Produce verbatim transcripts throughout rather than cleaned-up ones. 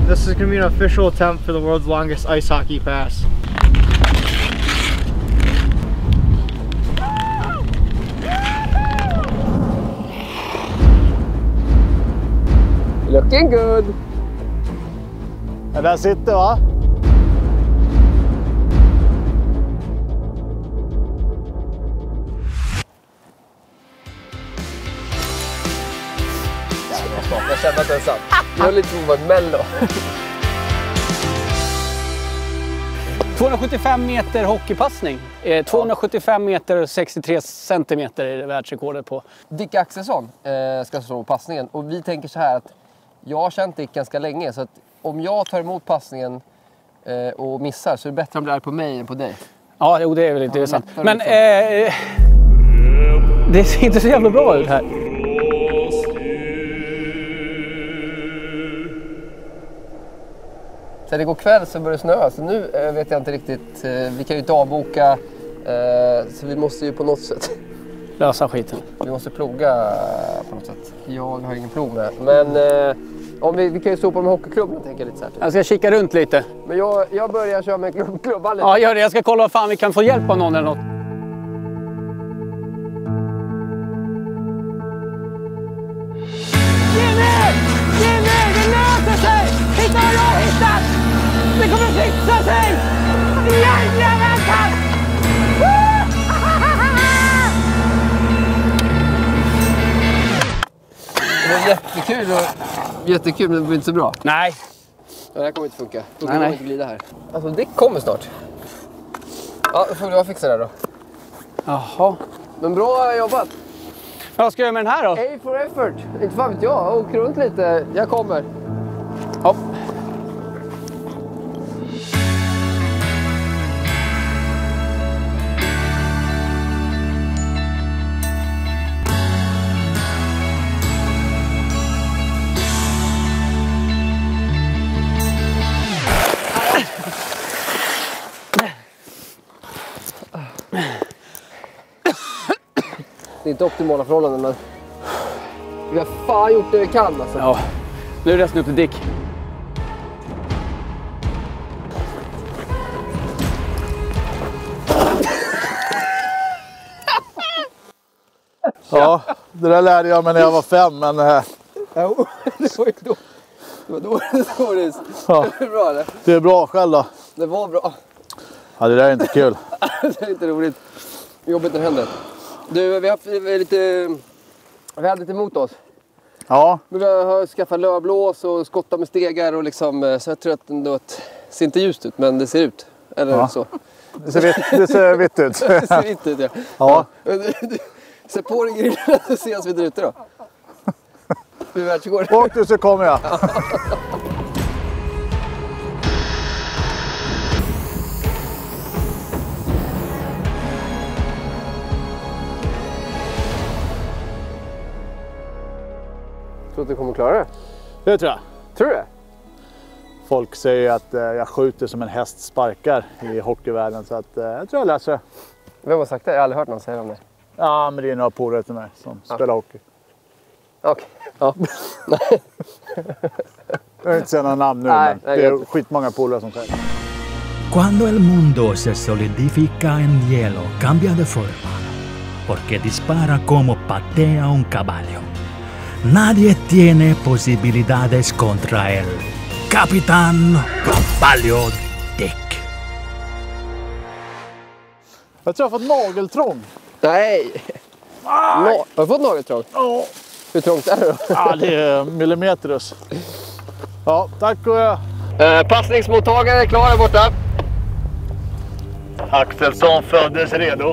This is going to be an official attempt for the world's longest ice hockey pass. Looking good! Ja, där sitter va? Jag kände att den satt. Det var lite som en mello. tvåhundrasjuttiofem meter hockeypassning. tvåhundrasjuttiofem meter och sextiotre centimeter är det världsrekordet på. Dick Axelsson eh, ska slå passningen. Och vi tänker så här att jag har känt Dick ganska länge. Så att om jag tar emot passningen eh, och missar så är det bättre om det är på mig än på dig. Ja, jo, det är väl inte ja, sant. Men eh, det ser inte så jävla bra ut här. Sen igår kväll så började det snöa, så nu eh, vet jag inte riktigt. Eh, vi kan ju inte avboka, eh, så vi måste ju på något sätt lösa skiten. Vi måste ploga på något sätt. Jag har ingen plog med. Men eh, om vi, vi kan ju stå på med hockeyklubben, tänker jag lite så här. Jag ska kika runt lite. Men jag, jag börjar köra med klubb, klubban lite. Ja, gör det. Jag ska kolla vad fan vi kan få hjälp av någon eller något. Jimmy! Jimmy! Det löser sig! Hitta vad jag har hittat! Det kommer fixa sig! Jajamensan! Det var jättekul och jättekul, men det var inte så bra. Nej. Det här kommer inte funka. Då Nej, kan man nej. inte glida här. Alltså, det kommer snart. Ja, då får jag fixa det då. Jaha. Men bra jobbat. Vad ska jag göra med den här då? A for effort. Inte fan vet jag. Åk runt lite. Jag kommer. Ja. Det är inte optimala förhållanden, men vi har fan gjort det vi kan alltså. Ja, nu är det resten upp till Dick. Ja, det där lärde jag mig när jag var fem, men... Äh, Jo, det var ju då. Det var då det var det. Ja. Det är bra, eller? det är bra själv då. Det var bra. Ja, det där är inte kul. Det är inte roligt. Jobbigt när det händer. Du, vi har haft lite... Vi hade lite emot oss. Ja. Men vi har skaffat lövblås och skottat med stegar och liksom... Så jag tror att det ser inte ljust ut, men det ser ut. Eller Ja. så. Det ser vitt, det ser vitt ut. Det ser vitt ut, ja. Ja. Sätt på dig grillen så ses vi där ute då. Vi är världsrekord. Åk du så kommer jag. Tror du att du kommer klara det? Det tror jag. Tror du det? Folk säger att eh, jag skjuter som en häst sparkar i hockeyvärlden, så att, eh, jag tror jag läser det. Vem har sagt det? Jag har aldrig hört någon säga om det. Ja, men det är några polare till mig som Ja. spelar hockey. Okej. Ja. Jag vill inte säga några namn nu, Nej, men nej, det är jag- skitmånga polare som säger det. Cuando el mundo se solidifica en hielo, cambia de forma, porque dispara como patea un caballo. Nadie tiene posibilidades contra él. Capitán Caballo Dick. Jag tror jag har fått nageltrång. Nej! Nå- har du fått nageltrång? Ja. Hur trångt är det då? Ja, det är millimeterus. Ja, tack och jag. Eh, passningsmottagare är klar här borta. Axelsson föddes redo.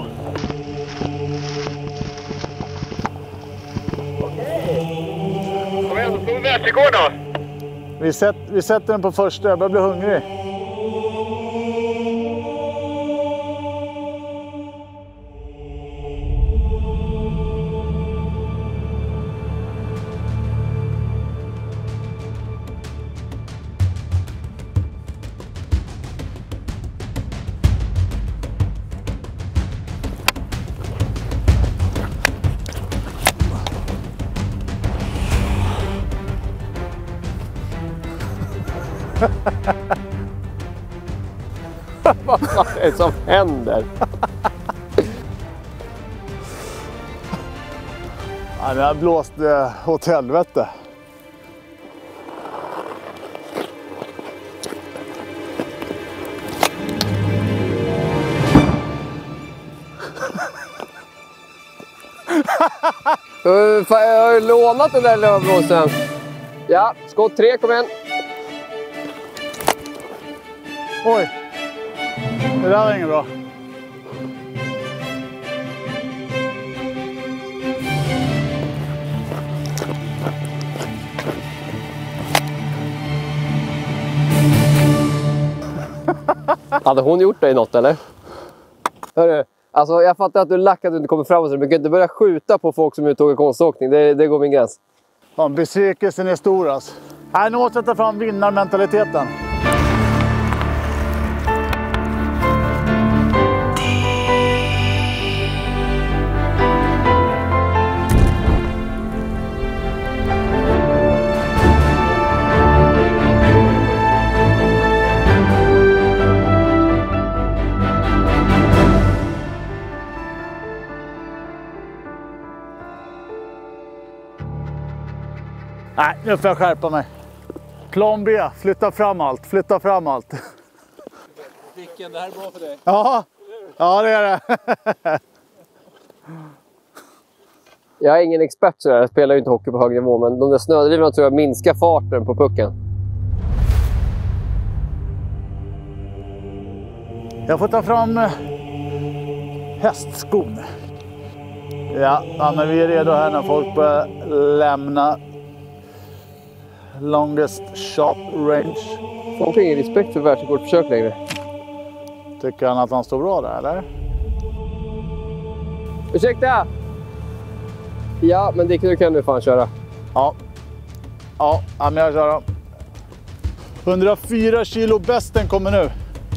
Kom igen, då får vi världsrekord då. Vi, sätt, vi sätter den på första, jag börjar bli hungrig. Vad fan är det som händer? Ja, det har blåst eh, åt helvete. Uh, fan, jag har ju lånat den där lövblåsen. Ja, skott tre, kom igen. Oj, det där var inget bra. Hade hon gjort dig något eller? Hörru, alltså jag fattar att du lackar att du inte kommer framåt, men du kan inte börja skjuta på folk som är ute och åker konståkning. Det, det går min gräns. Ja, besvikelsen är stor alltså. Nej, nu måste jag ta fram vinnarmentaliteten. Nej, nu får jag skärpa mig. Plan B, flytta fram allt, flytta fram allt. Dicken, det här är bra för dig. Ja, ja det är det. Jag är ingen expert så jag spelar ju inte hockey på hög nivå, men de där snödrivorna tror jag minskar farten på pucken. Jag får ta fram hästskon. Ja, ja, men vi är redo här när folk börjar lämna longest shot range. Folk har ingen respekt för världsrekordförsök längre. Tycker han att han står bra där, eller? Ursäkta! Ja, men det kan du fan köra. Ja. Ja, ja men jag kör då. hundrafyra kilo bästen kommer nu.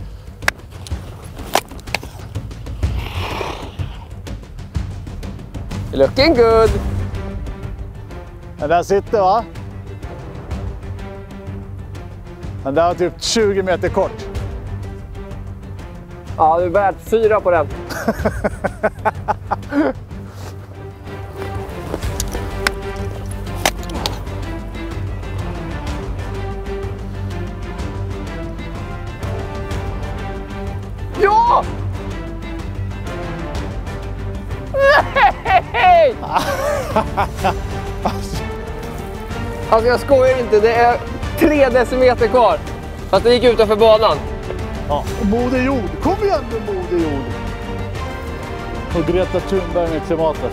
Looking good! Den där sitter va? Den där var typ tjugo meter kort. Ja, du är värt fyra på den. Ja! Nej! Alltså jag skojar inte, det är tre decimeter kvar. Fast det gick utanför banan. Ja, Moder Jord. Kom igen nu Moder Jord. Och Greta Thunberg med klimatet.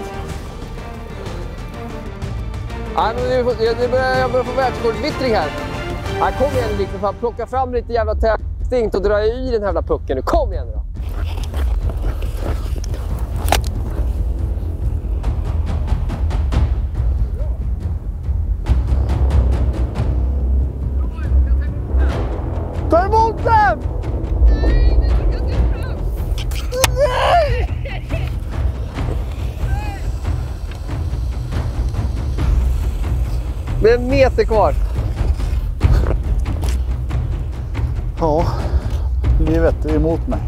Ja, men nu, nu börjar jag börjar få världsrekordvittring här. Ja, kom igen liksom, fan. Plocka fram lite jävla tävlingsstint och dra i den här jävla pucken nu. Kom igen då. Ta emot den! Nej! Det är en meter kvar. Ja, livet är emot mig.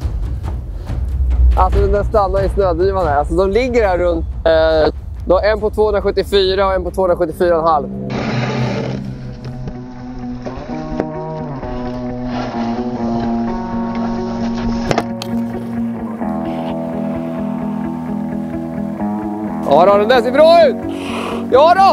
Alltså den där stannar i snödrivan här. Alltså de ligger här runt... Eh, de har en på tvåhundrasjuttiofyra och en på tvåhundrasjuttiofyra komma fem. Ja då, den där ser bra ut! Ja då!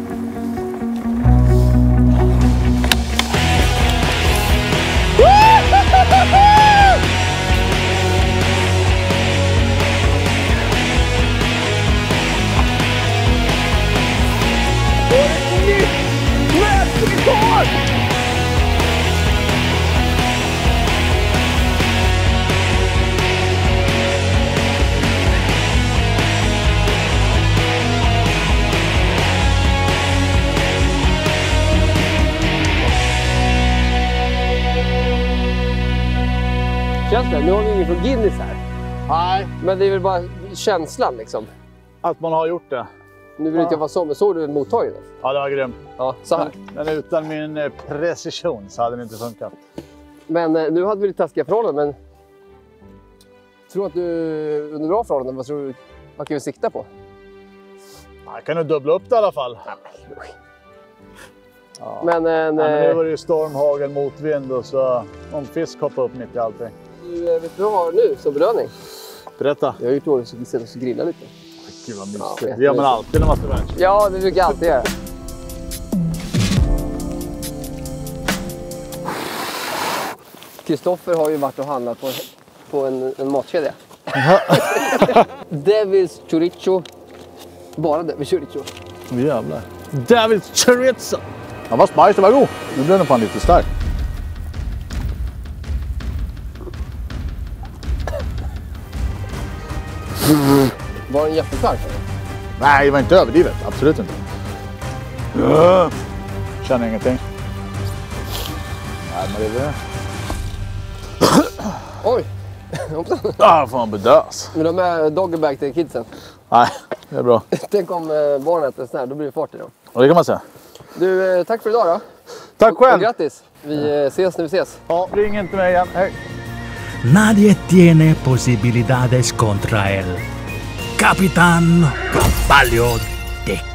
Känns det? Nu har vi ingen från Guinness här. Nej. Men det är väl bara känslan liksom. Att man har gjort det. Nu vill inte jag vara så, men såg du mottagningen? Ja, det var grymt. Ja, så här. Men utan min eh, precision så hade det inte funkat. Men eh, nu hade vi lite taskiga förhållanden, men... Tror du att du under bra förhållanden, vad tror du, vad kan vi sikta på? Jag kan nog dubbla upp det i alla fall. Ja. Men, en, ja, men nu var det ju storm, hagel, motvind och så om fisk hoppar upp mitt i allting. Du, vet du vad jag har nu som belöning? Berätta. Jag har gjort ordning så vi sätter oss och grillar lite. Gud vad mysigt. Ja, det gör man alltid när man ska världscup. Ja, det brukar jag alltid göra. Kristoffer har ju varit och handlat på, på en, en matkedja. Devil's Chorizo. Bara Devil's Chorizo. Jävlar. Devil's Chorizo. Han var spicy, var god. Nu blev den fan lite stark. Var den jättestark? Nej, det var inte överdrivet. Absolut inte. Ja. Känner ingenting. Nej, men det är det. Oj! Ah, fan bedös. Vill du ha med doggybag till kidsen? Nej, det är bra. Tänk om barnen äter sån här, då blir det fart i dem. Och det kan man säga. Du, tack för idag då. Tack själv. Och grattis. Vi ses när vi ses. Ja, ring inte mig igen. Hej. Nadie tiene posibilidades contra él. Capitán Caballo de